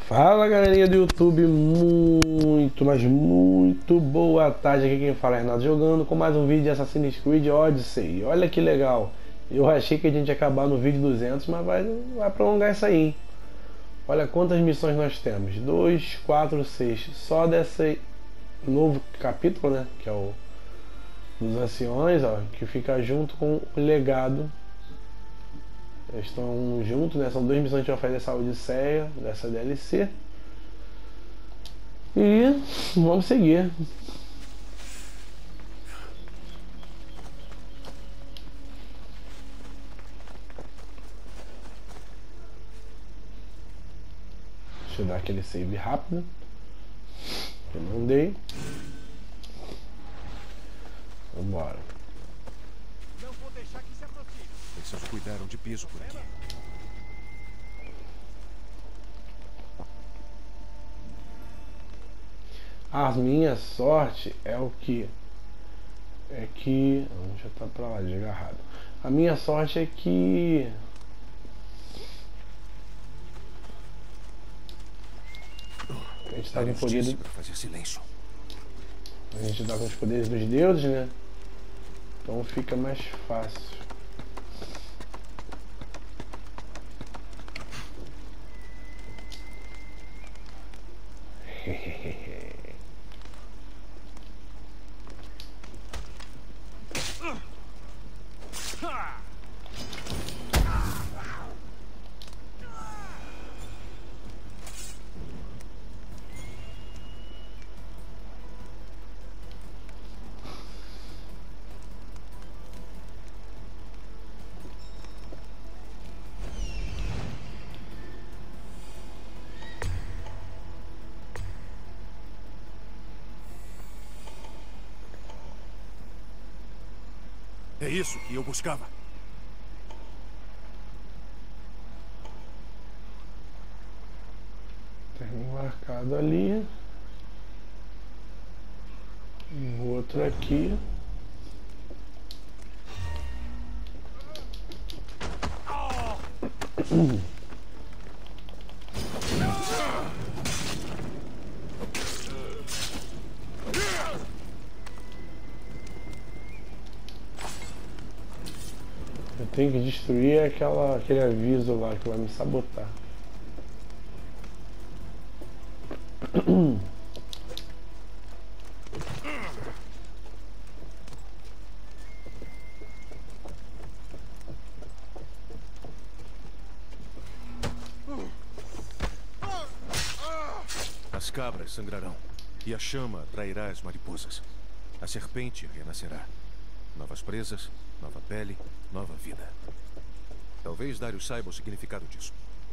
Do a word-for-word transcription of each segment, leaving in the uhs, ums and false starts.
Fala galerinha do YouTube, muito, mas muito boa tarde. Aqui quem fala é Renato, jogando com mais um vídeo de Assassin's Creed Odyssey. Olha que legal, eu achei que a gente ia acabar no vídeo duzentos, mas vai, vai prolongar isso aí, hein? Olha quantas missões nós temos, dois, quatro, seis, só desse novo capítulo, né, que é o dos anciões, ó, que fica junto com o legado. Eles estão juntos, né? São duas missões que a gente vai fazer essa Odisseia, dessa D L C. E vamos seguir. Deixa eu dar aquele save rápido. Eu não dei. Vambora. Não vou deixar que se aproxime. Eles cuidaram de piso por aqui. A minha sorte é o que? É que... já tá pra lá, de agarrado. A minha sorte é que... a gente tá com o poder... para fazer silêncio. A gente tá com os poderes dos deuses, né? Então fica mais fácil. É isso que eu buscava. Tem um marcado ali. O outro aqui. Eu tenho que destruir aquela, aquele aviso lá que vai me sabotar. As cabras sangrarão, e a chama atrairá as mariposas. A serpente renascerá. Novas presas, nova pele, nova vida. Talvez Darius saiba o significado disso.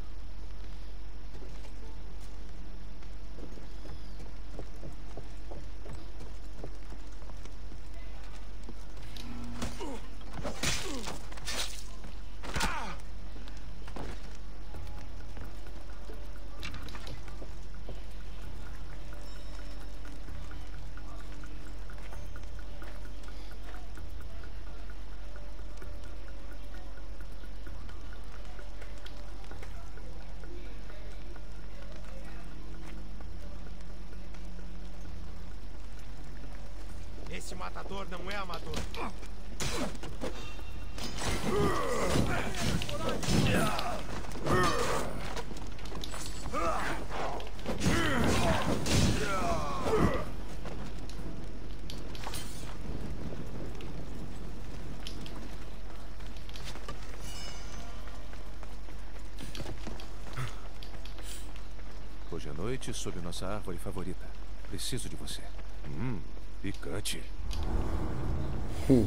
Esse matador não é amador. Hoje à noite, sob nossa árvore favorita. Preciso de você. Hum, picante. Hum.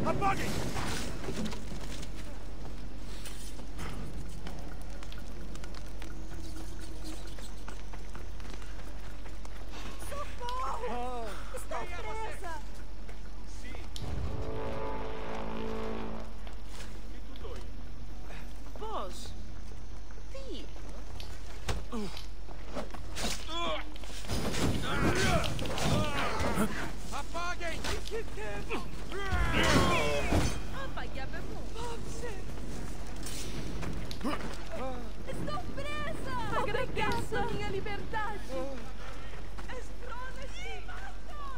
Apaguem! Socorro! Estou presa! Sim. E tu dois? Vós! Ti! Apaguem! Apagamos! Estou presa! Agradeço a minha liberdade! As drogas me matam!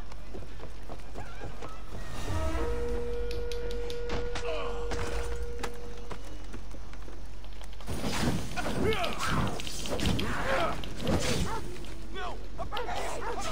Não! Apaga isso!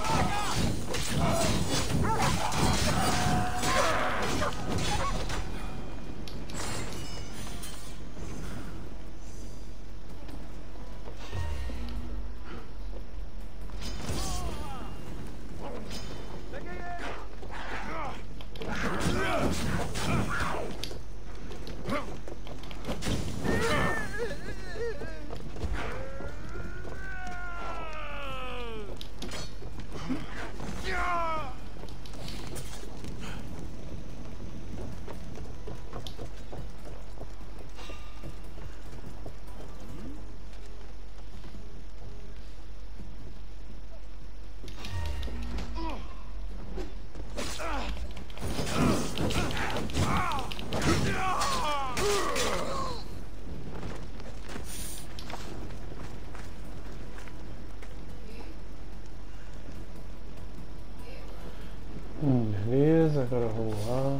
Hum, beleza, agora vamos lá.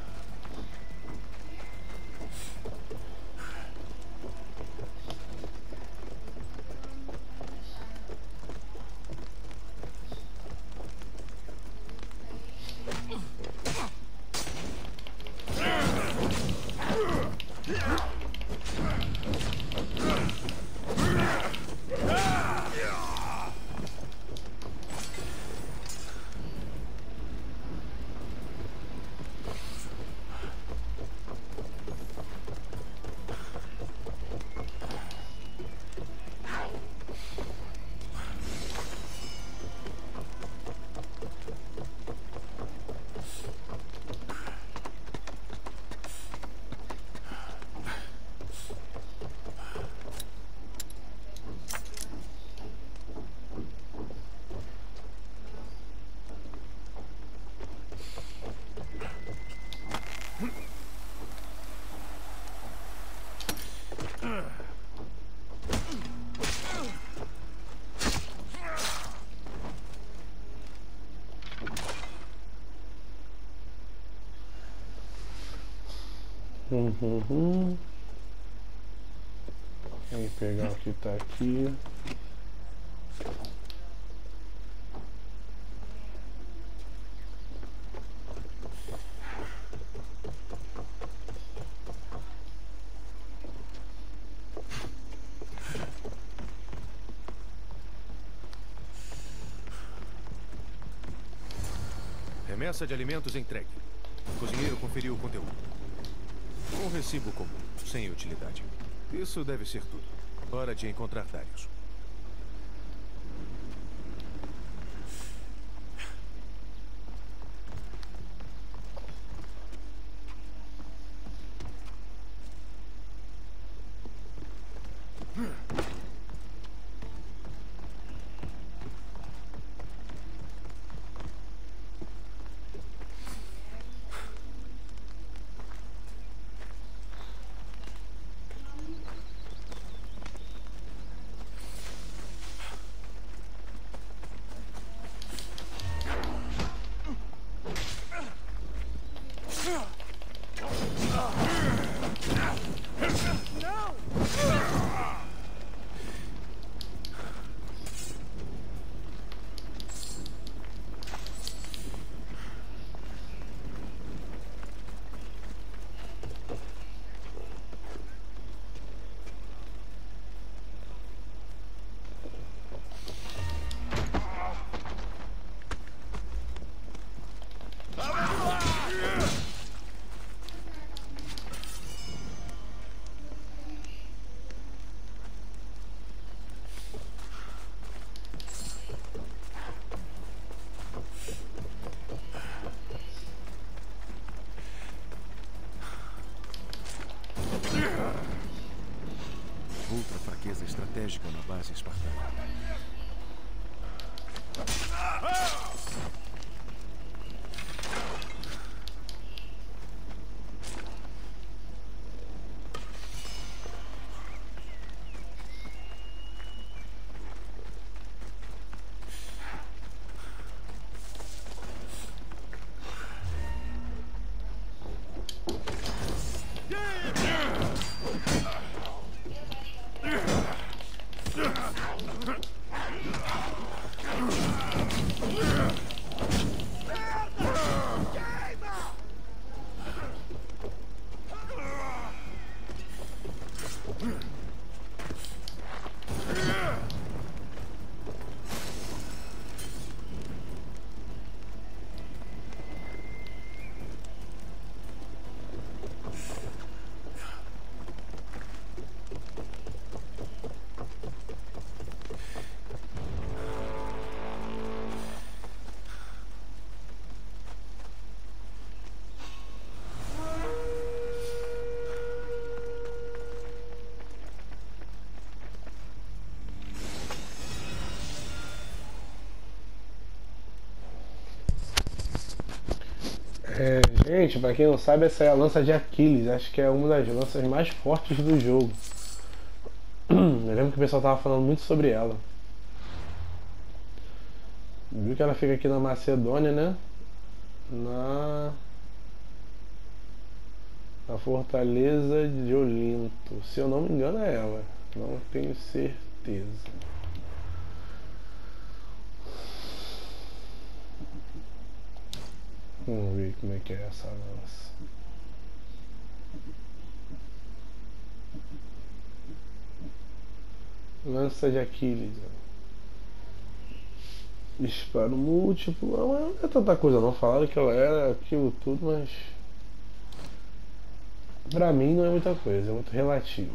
Uhum, uhum. Vamos pegar o que tá aqui. Remessa de alimentos entregue. O cozinheiro conferiu o conteúdo. Um recibo comum, sem utilidade. Isso deve ser tudo. Hora de encontrar Darius. outra fraqueza estratégica na base espartana. É, gente, pra quem não sabe, essa é a lança de Aquiles. Acho que é uma das lanças mais fortes do jogo. Eu lembro que o pessoal tava falando muito sobre ela. Viu que ela fica aqui na Macedônia, né? Na... Na Fortaleza de Olinto. Se eu não me engano é ela. Não tenho certeza. Vamos ver como é que é essa lança. Lança de Aquiles. Ó. Disparo múltiplo. Não é tanta coisa não. Falaram que ela era aquilo tudo, mas pra mim não é muita coisa. É muito relativo.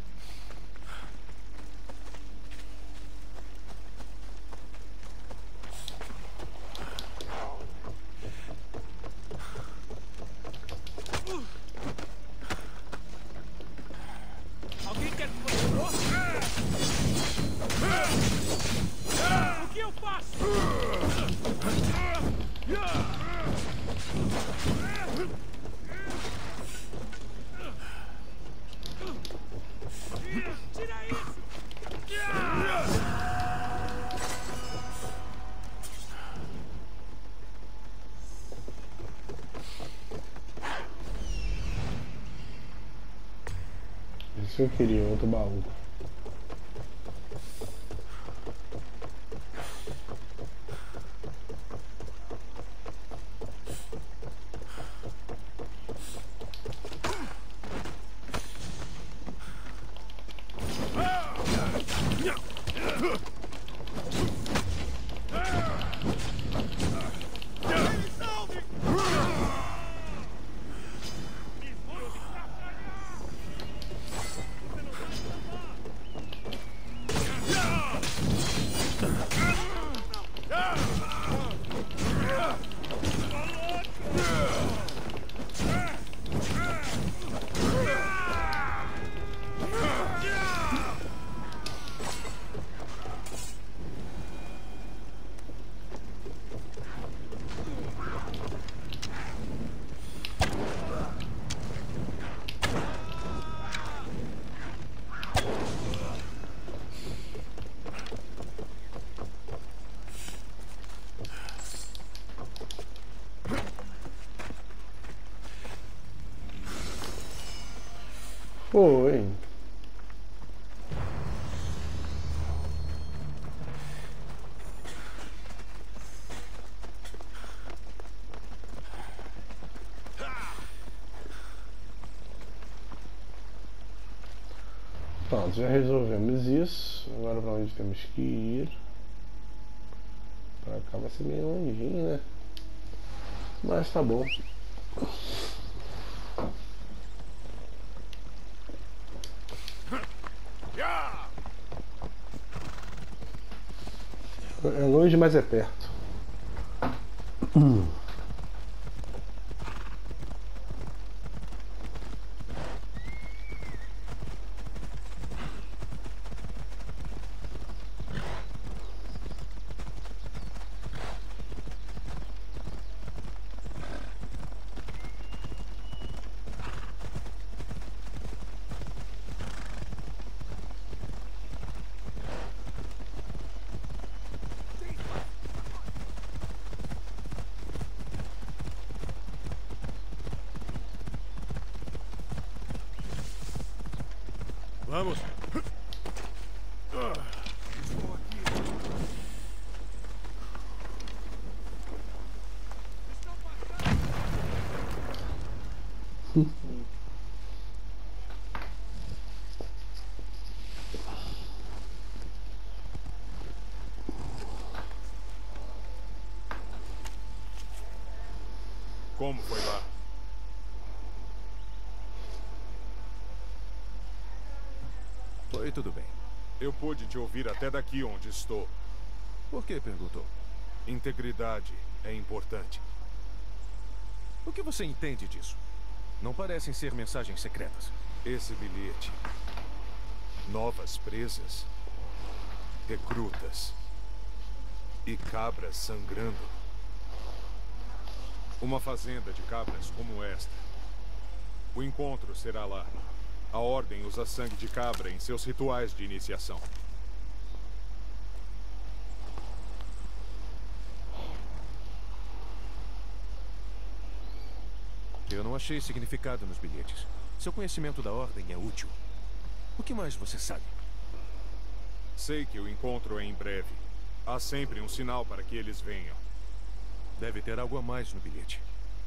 Isso que eu queria, outro baú. Foi. Pronto, já resolvemos isso. Agora para onde temos que ir? Para cá vai ser meio longinho, né? Mas tá bom. É longe, mas é perto. Hum. Vamos. Estou aqui. Estão passando. Como foi lá? Foi tudo bem. Eu pude te ouvir até daqui onde estou. Por que perguntou? Integridade é importante. O que você entende disso? Não parecem ser mensagens secretas. Esse bilhete. Novas presas. Recrutas. E cabras sangrando. Uma fazenda de cabras como esta. O encontro será lá. A Ordem usa sangue de cabra em seus rituais de iniciação. Eu não achei significado nos bilhetes. Seu conhecimento da Ordem é útil. O que mais você sabe? Sei que o encontro é em breve. Há sempre um sinal para que eles venham. Deve ter algo a mais no bilhete.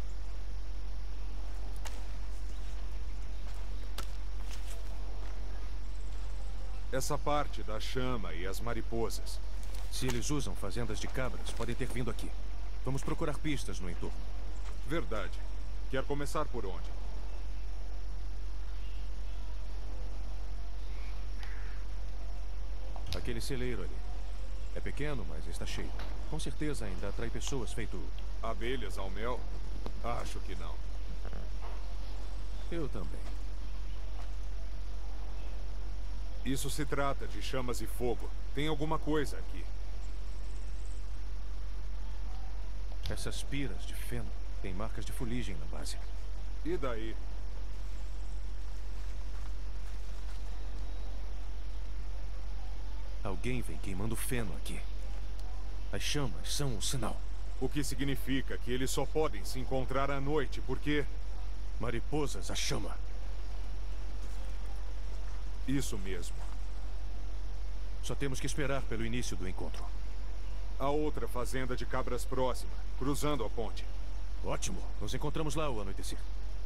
Essa parte da chama e as mariposas. Se eles usam fazendas de cabras, podem ter vindo aqui. Vamos procurar pistas no entorno. Verdade. Quer começar por onde? Aquele celeiro ali. É pequeno, mas está cheio. Com certeza ainda atrai pessoas feito... Abelhas ao mel? Acho que não. Eu também. Isso se trata de chamas e fogo. Tem alguma coisa aqui. Essas piras de feno têm marcas de fuligem na base. E daí? Alguém vem queimando feno aqui. As chamas são um sinal. O que significa que eles só podem se encontrar à noite, porque... Mariposas a chama. Isso mesmo. Só temos que esperar pelo início do encontro. A outra fazenda de cabras próxima, cruzando a ponte. Ótimo. Nos encontramos lá ao anoitecer.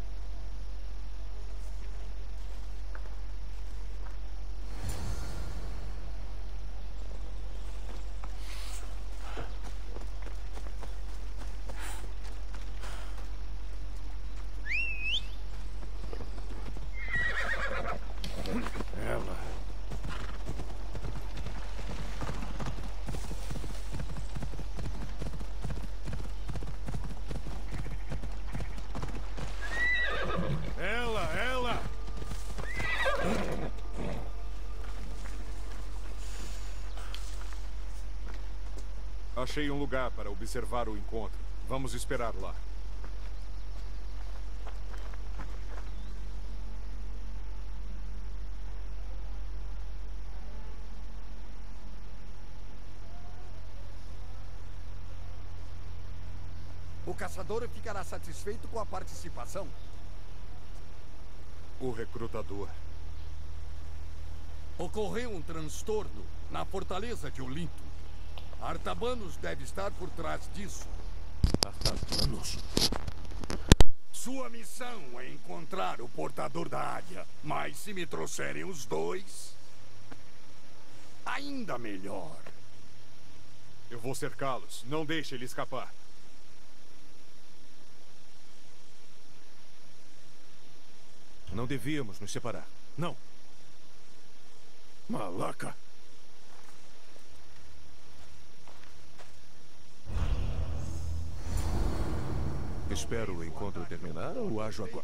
Achei um lugar para observar o encontro. Vamos esperar lá. O caçador ficará satisfeito com a participação. O recrutador. Ocorreu um transtorno na fortaleza de Olinto. Artabanos deve estar por trás disso. Artabanos? Sua missão é encontrar o portador da águia. Mas se me trouxerem os dois... ainda melhor. Eu vou cercá-los. Não deixe ele escapar. Não devíamos nos separar. Não. Malaca. Espero o encontro terminar ou ajo agora?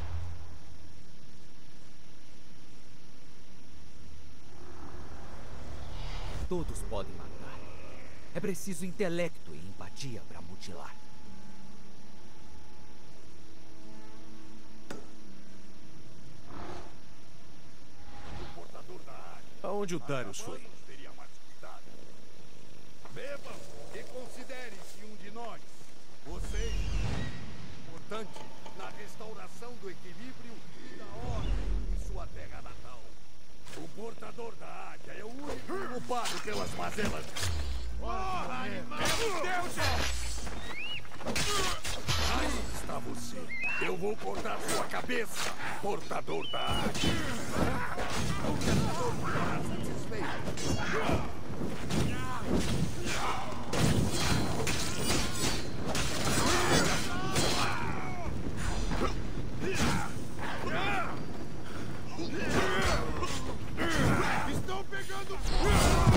Todos podem matar. É preciso intelecto e empatia para mutilar. Aonde o Darius foi? Bebam e considerem-se um de nós. Vocês, importante na restauração do equilíbrio e da ordem em sua terra natal. portador da águia é o único culpado pelas mazelas. Porra, animal! Aí está você. Eu vou cortar sua cabeça, portador da águia. O caçador ficará satisfeito. Estão pegando fogo!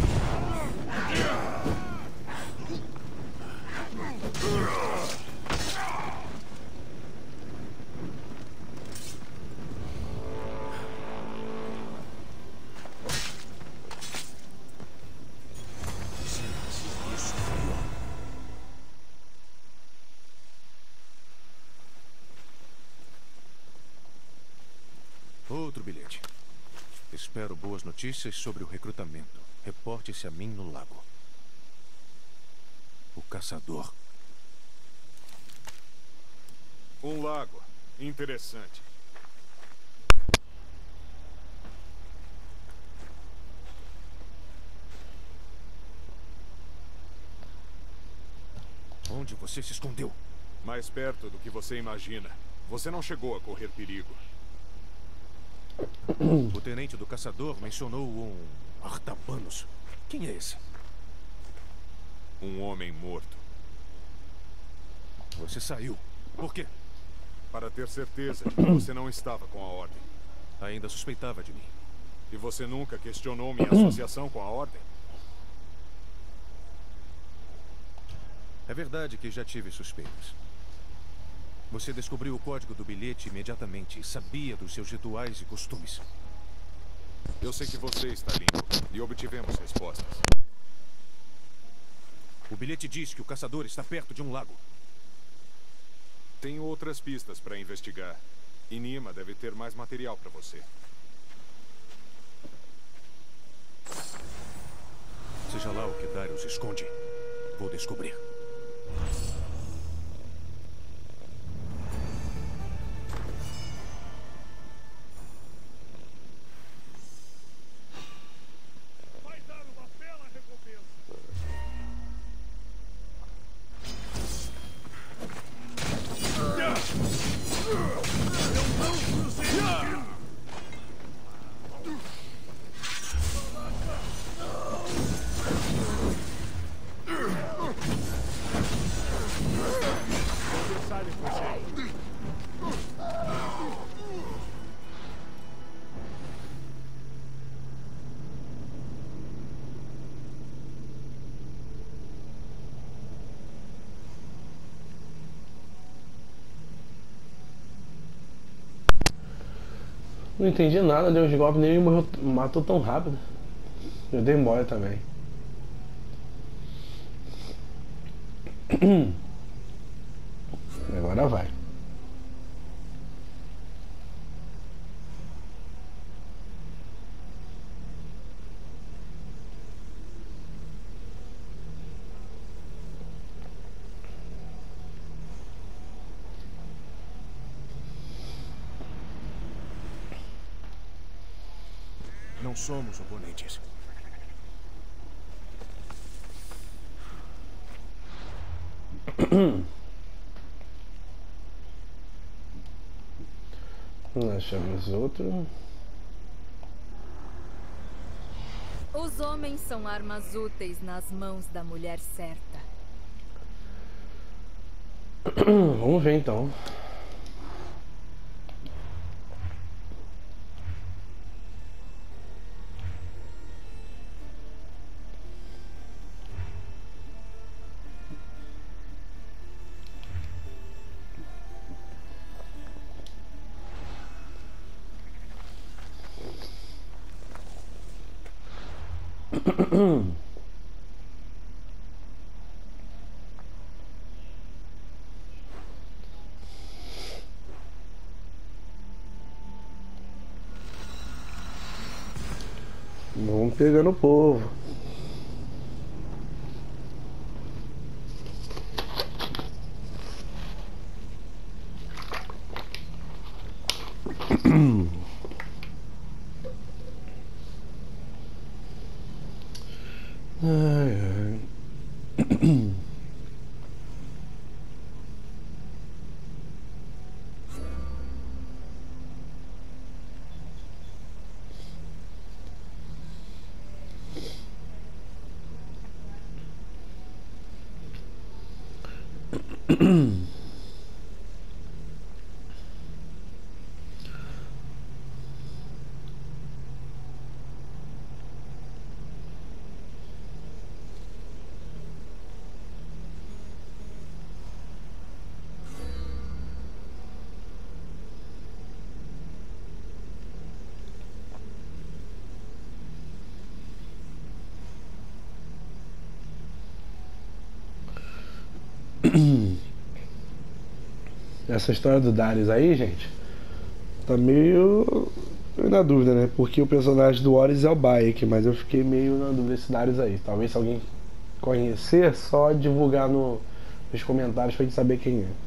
Outro bilhete. Espero boas notícias sobre o recrutamento. Reporte-se a mim no lago. O caçador. Um lago. Interessante. Onde você se escondeu? Mais perto do que você imagina. Você não chegou a correr perigo. O tenente do caçador mencionou um Artabanos. Quem é esse? Um homem morto. Você saiu. Por quê? Para ter certeza de que você não estava com a ordem. Ainda suspeitava de mim. E você nunca questionou minha associação com a ordem? É verdade que já tive suspeitas. Você descobriu o código do bilhete imediatamente e sabia dos seus rituais e costumes. Eu sei que você está limpo e obtivemos respostas. O bilhete diz que o caçador está perto de um lago. Tenho outras pistas para investigar. E Nima deve ter mais material para você. Seja lá o que Darius esconde, vou descobrir. Não entendi nada, deu uns golpes nele e morreu, matou tão rápido. Eu dei mole também. Agora vai. Não somos oponentes. Achamos outro. Os homens são armas úteis nas mãos da mulher certa. Vamos ver então. Vamos pegando o povo. Ai, ai. Essa história do Darius aí, gente, tá meio na dúvida, né? Porque o personagem do Horus é o Bayek, mas eu fiquei meio na dúvida desse Darius aí. Talvez se alguém conhecer, só divulgar no, nos comentários pra gente saber quem é.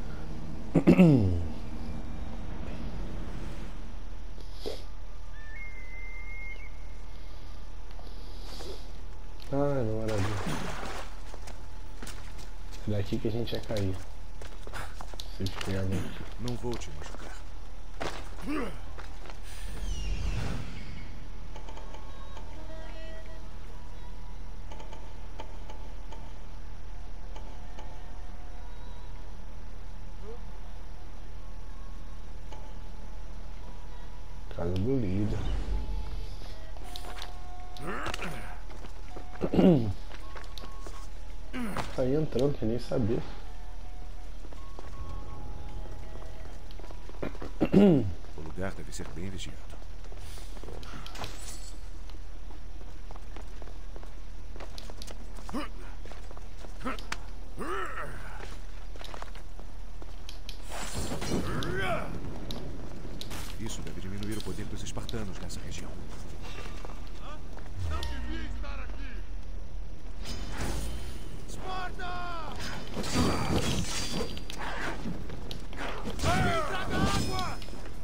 Ai, não, maravilha. Esse daqui que a gente ia cair. Não vou te machucar. Casa do líder. Tá aí entrando, que nem sabia. O lugar deve ser bem vigiado. Isso deve diminuir o poder dos espartanos nessa região. Não devia estar aqui! Esparta! Ei, traga água!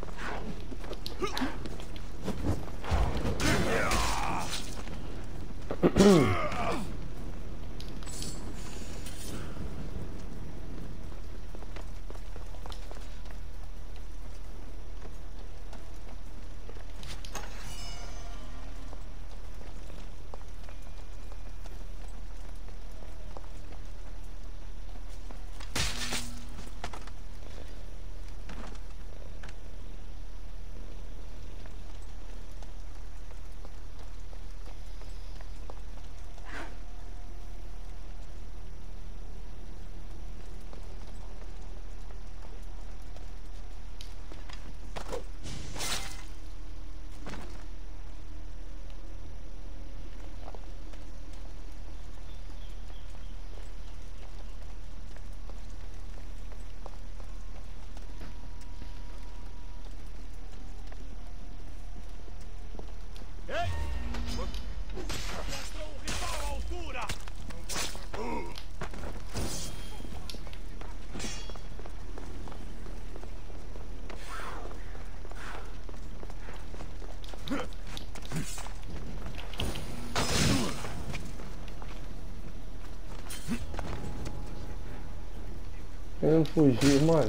Querendo fugir, mano.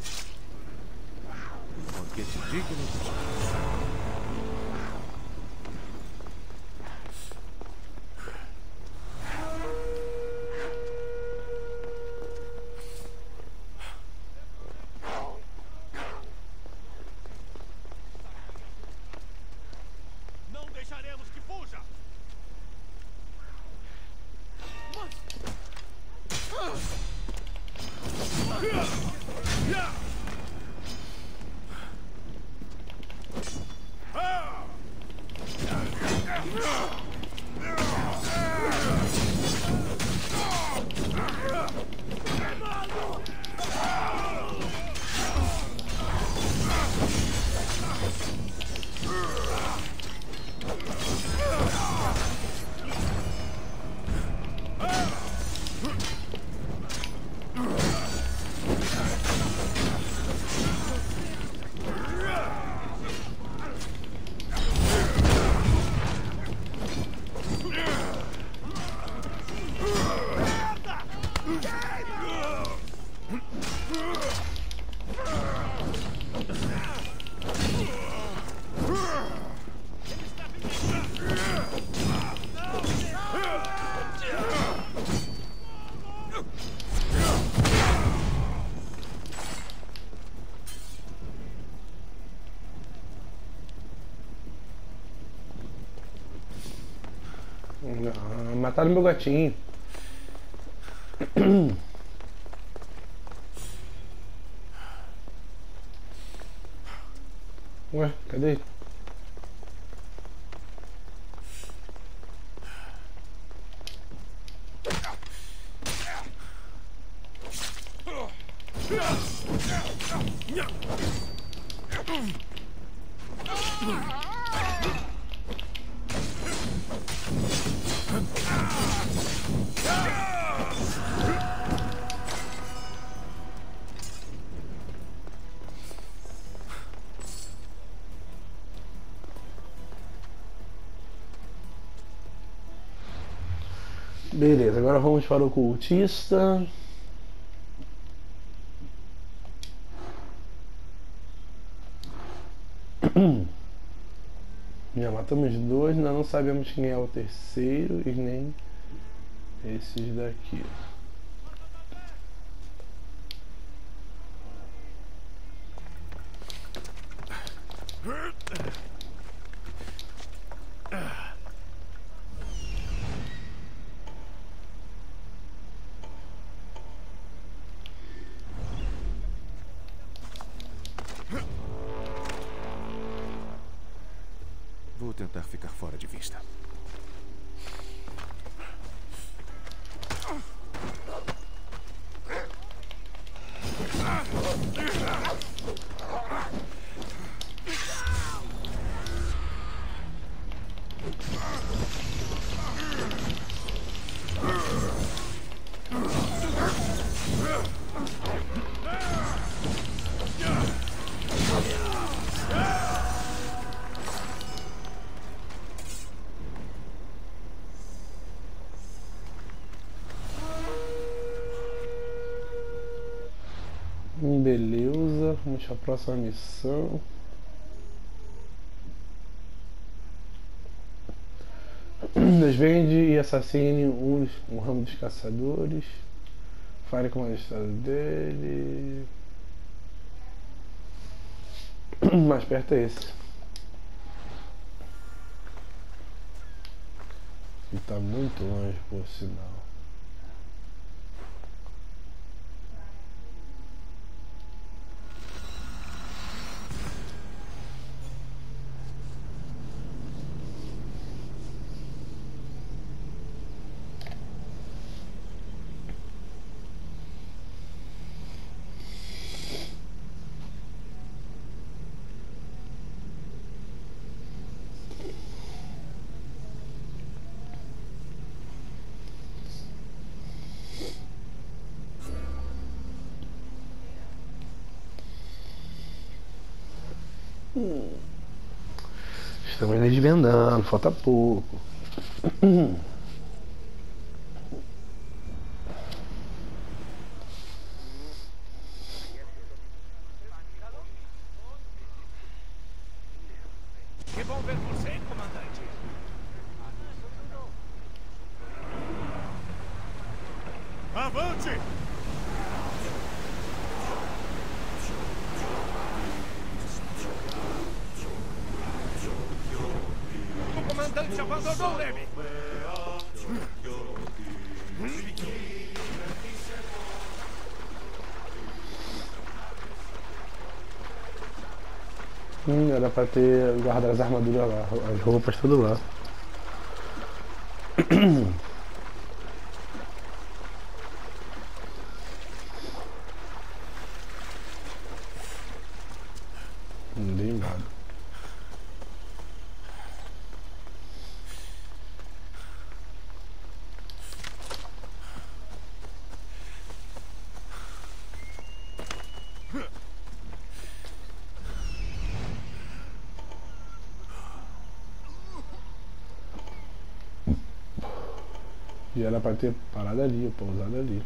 Banquete digno dos Não deixaremos que fuja! Ah! Ah, mataram meu gatinho. Ué, cadê ele? Beleza, agora vamos para o cultista. Já matamos dois, ainda não sabemos quem é o terceiro e nem esses daqui. Vou tentar ficar fora de vista. Beleza, vamos para a próxima missão. Desvende e assassine um, um ramo dos caçadores. Fale com o magistrado dele. Mais perto é esse. E tá muito longe, por sinal. Estamos desvendando, falta pouco. Que bom ver você, comandante. Avante! O comandante abandonou ele. Hum, era pra ter guardado as armaduras lá, as roupas tudo lá. Não dei nada. E era pra ter parado ali, pousado ali.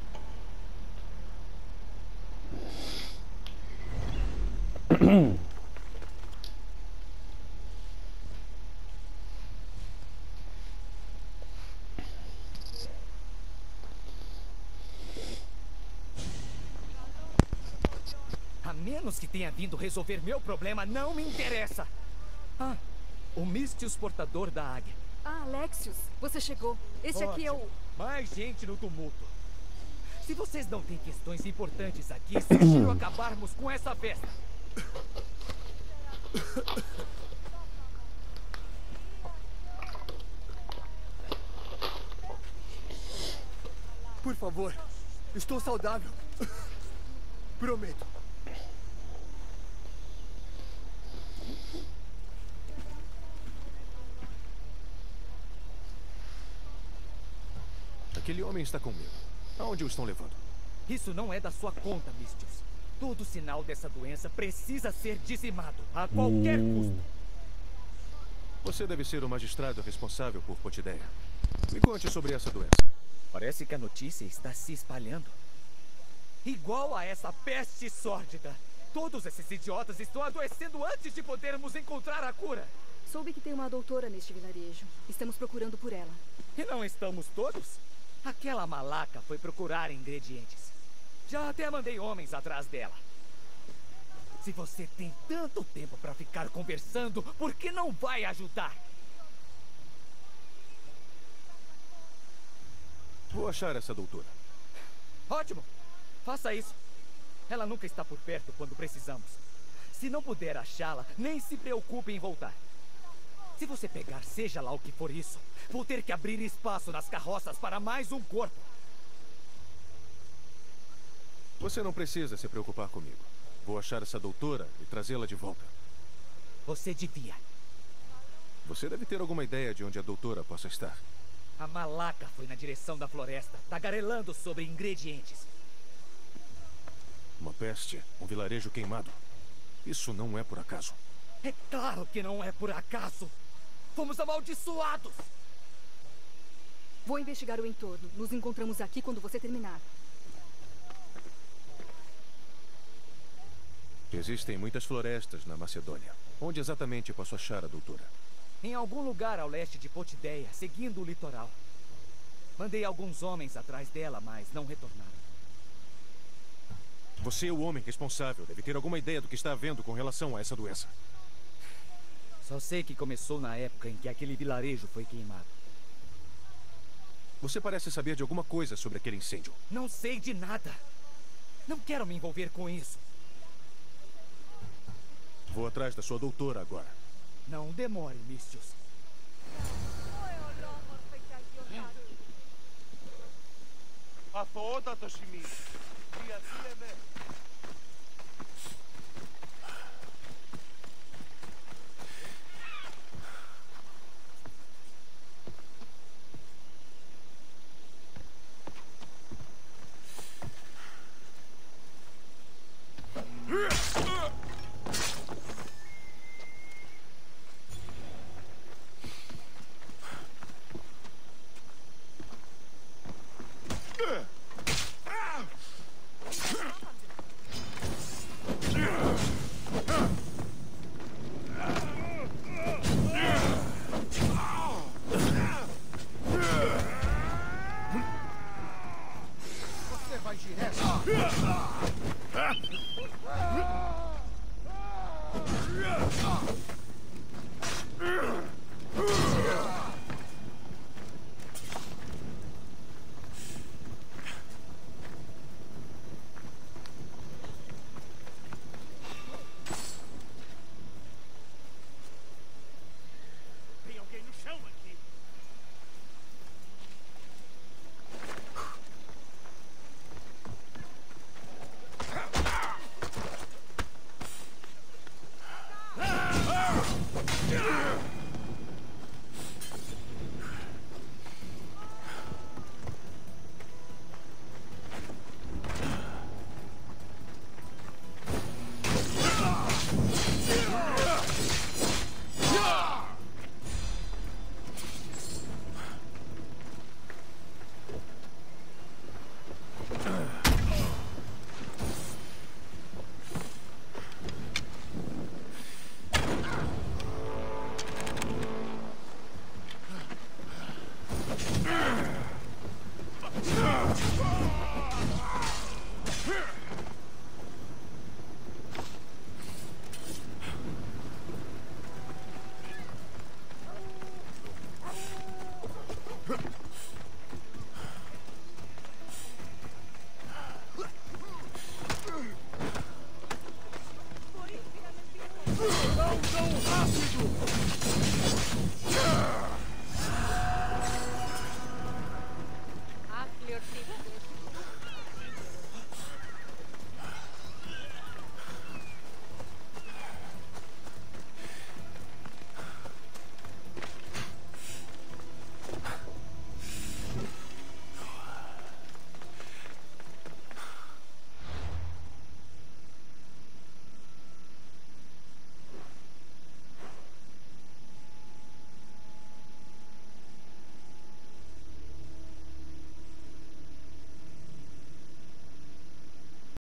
A menos que tenha vindo resolver meu problema, não me interessa. Ah, o Mistius Portador da Águia. Ah, Alexios, você chegou. Este aqui é o... Ótimo. Mais gente no tumulto. Se vocês não têm questões importantes aqui, sugiro acabarmos com essa festa. Por favor, estou saudável. Prometo. Aquele homem está comigo. Aonde o estão levando? Isso não é da sua conta, Mistios. Todo sinal dessa doença precisa ser dizimado, a qualquer custo. Você deve ser o magistrado responsável por Potideia. Me conte sobre essa doença. Parece que a notícia está se espalhando. Igual a essa peste sórdida. Todos esses idiotas estão adoecendo antes de podermos encontrar a cura. Soube que tem uma doutora neste vilarejo. Estamos procurando por ela. E não estamos todos? Aquela malaca foi procurar ingredientes. Já até mandei homens atrás dela. Se você tem tanto tempo para ficar conversando, por que não vai ajudar? Vou achar essa doutora. Ótimo! Faça isso. Ela nunca está por perto quando precisamos. Se não puder achá-la, nem se preocupe em voltar. Se você pegar seja lá o que for isso, vou ter que abrir espaço nas carroças para mais um corpo. Você não precisa se preocupar comigo. Vou achar essa doutora e trazê-la de volta. Você devia. Você deve ter alguma ideia de onde a doutora possa estar. A malaca foi na direção da floresta, tagarelando sobre ingredientes. Uma peste, um vilarejo queimado. Isso não é por acaso. É claro que não é por acaso. Fomos amaldiçoados. Vou investigar o entorno. Nos encontramos aqui quando você terminar. Existem muitas florestas na Macedônia. Onde exatamente posso achar a doutora? Em algum lugar ao leste de Potideia, seguindo o litoral. Mandei alguns homens atrás dela, mas não retornaram. Você é o homem responsável. Deve ter alguma ideia do que está havendo com relação a essa doença. Só sei que começou na época em que aquele vilarejo foi queimado. Você parece saber de alguma coisa sobre aquele incêndio. Não sei de nada. Não quero me envolver com isso. Vou atrás da sua doutora agora. Não demore, Mistios. Αυτό το σημείο. Διατήρε με.